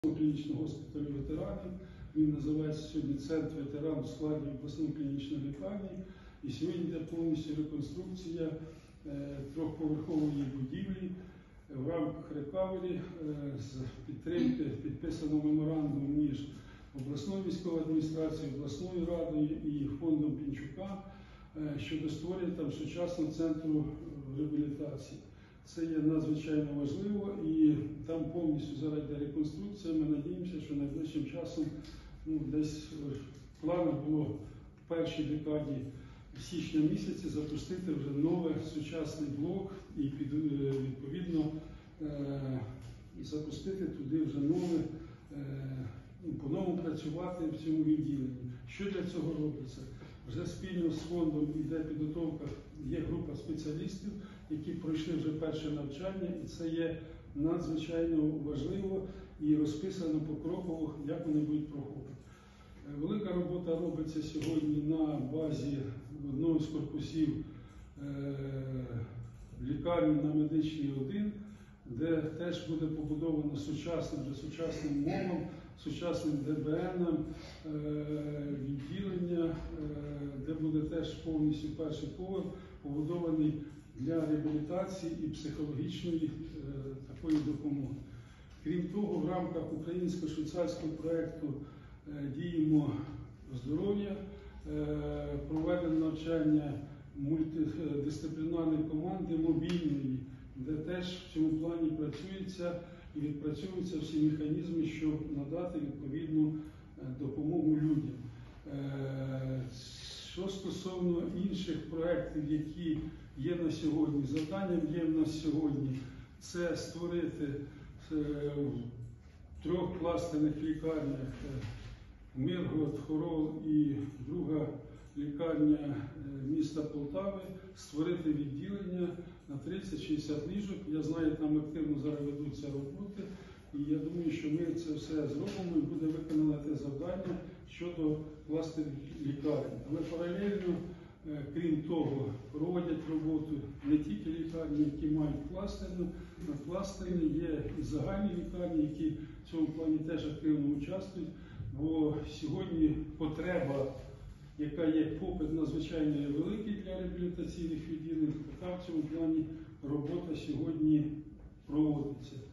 Клінічного госпіталю ветеранів. Він називається сьогодні «Центр ветеранів» в складі обласної клінічної лікарні. І сьогодні йде повністю реконструкція трьохповерхової будівлі в рамках рекавері з підтримки підписано меморандум між обласною військовою адміністрацією, обласною радою і фондом Пінчука щодо створення там сучасного центру реабілітації. Це є надзвичайно важливо і там повністю зараз йде реконструкція. Ми надіємося, що найближчим часом десь в планах було в першій декаді січня місяці запустити вже новий сучасний блок і відповідно запустити туди вже нове, по-новому працювати в цьому відділенні. Що для цього робиться? Вже спільно з фондом йде підготовка, є група спеціалістів, які пройшли вже перше навчання, і це є надзвичайно важливо і розписано покроково, як вони будуть проходити. Велика робота робиться сьогодні на базі одного з корпусів лікарні на Медичній 1, де теж буде побудовано сучасним мовом, сучасним ДБН, відділення, де буде теж повністю перший поверх побудований для реабілітації і психологічної такої допомоги. Крім того, в рамках українсько-швейцарського проєкту «Діємо здоров'я» проведено навчання мультидисциплінарної команди мобільної, де теж в цьому плані працюється і відпрацьовуються всі механізми, щоб надати відповідну допомогу людям. Що стосовно інших проєктів, які є на сьогодні, завданням є в нас сьогодні це створити в трьох кластерних лікарнях Миргород, Хорол і друга лікарня міста Полтави, створити відділення на 30-60 ліжок. Я знаю, там активно зараз ведуться роботи, і я думаю, що ми це все зробимо і буде виконано те завдання щодо кластерних лікарень. Але паралельно, крім того, проводять роботу не тільки лікарні, які мають кластерні, є і загальні лікарні, які в цьому плані теж активно участвують, бо сьогодні потреба, яка є попит надзвичайно великий для реабілітаційних відділень, така в цьому плані робота сьогодні проводиться.